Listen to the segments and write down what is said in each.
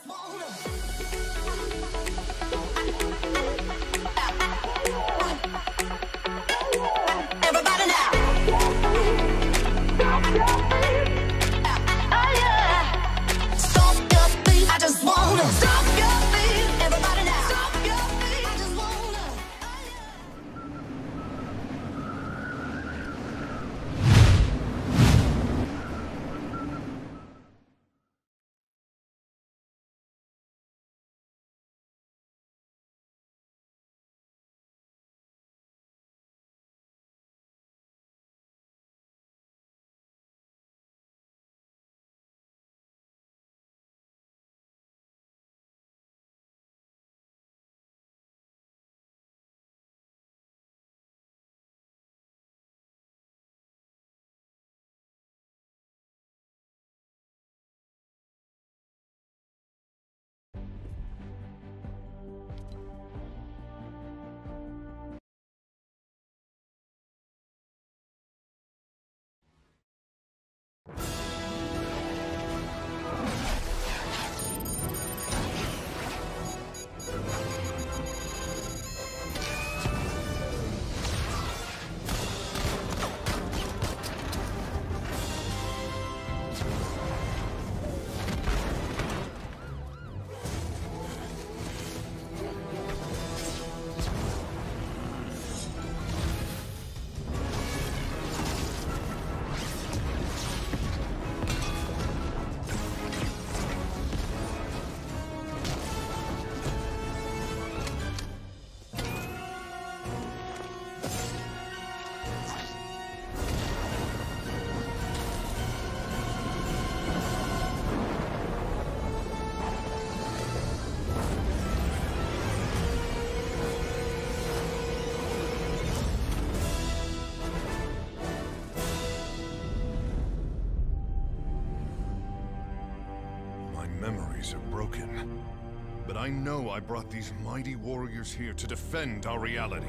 just wanna. Everybody now. Oh yeah. Stop your feet. I just wanna. Stop your feet. Everybody now. Stop your feet. I just wanna. Oh yeah. Memories are broken, but I know I brought these mighty warriors here to defend our reality.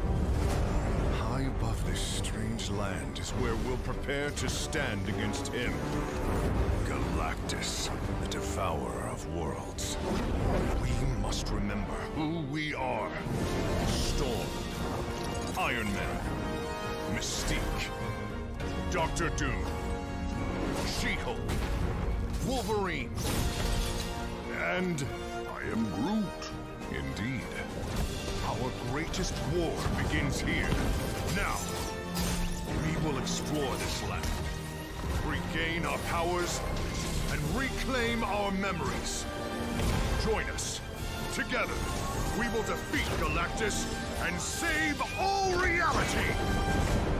High above this strange land is where we'll prepare to stand against him. Galactus, the devourer of worlds. We must remember who we are. Storm, Iron Man, Mystique, Doctor Doom, She-Hulk, Wolverine. And I am Groot. Indeed. Our greatest war begins here. Now, we will explore this land, regain our powers, and reclaim our memories. Join us. Together, we will defeat Galactus and save all reality!